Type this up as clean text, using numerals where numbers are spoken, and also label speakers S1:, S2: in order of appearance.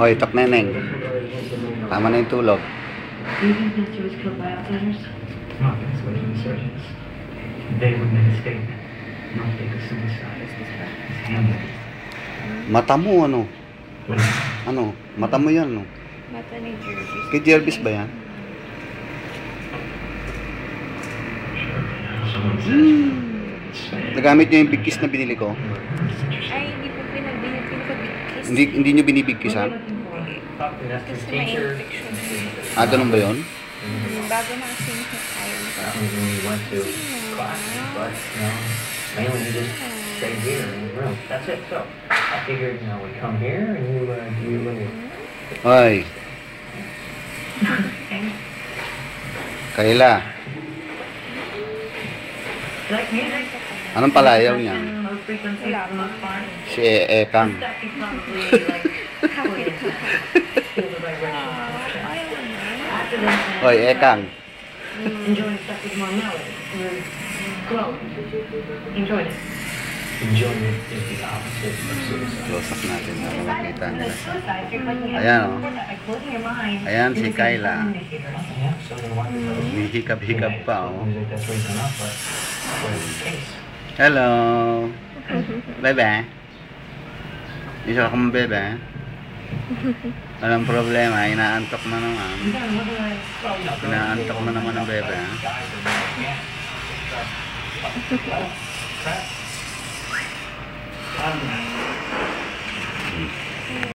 S1: Oy, tok neneng. Tama na yung tulog.
S2: Do you think Mr. was killed by outsiders?
S3: Not against the insurgents. They would make a statement. Not take a suicide. It's handled.
S1: Mata mo, ano?
S3: What is it?
S1: Ano? Mata mo yan, no?
S4: Mata ni Jervis.
S1: Kay Jervis ba yan?
S3: Someone says it's bad.
S1: Nagamit niyo yung bigkis na binili ko?
S4: Ay, hindi po pinabigkis.
S1: Hindi niyo binibigkisan?
S4: Kasi may infection.
S1: Ah, ganun ba yun?
S4: Bago na kasi yung ayaw ko.
S3: When we went to class, but mainly we just stayed here in the room. That's it. So I figured, we come here and you do a little.
S1: Oy, Kayla.
S2: Like music?
S1: Anong palayaw niya?
S2: Low frequency for the most part.
S1: Si Ekang.
S2: Stuff you probably like put it feel the right ritual. After this,
S1: Oy, Ekang.
S2: enjoying stuff with more melody. Glow. Enjoyed it.
S3: Enjoyment is the opposite of suicide.
S1: Close up natin para makita nila.
S2: Suicide, you're looking at
S1: Ayan, oh.
S2: by closing your mind.
S1: Ayan si Kayla.
S3: Yeah, so then why is
S1: May hikap-hikap pa, oh.
S3: music that's reason enough, but what is the case?
S1: Hello. Bebe. Isa akong bebe. Walang problema, inaantok na naman. Inaantok na naman ang bebe.
S3: I'm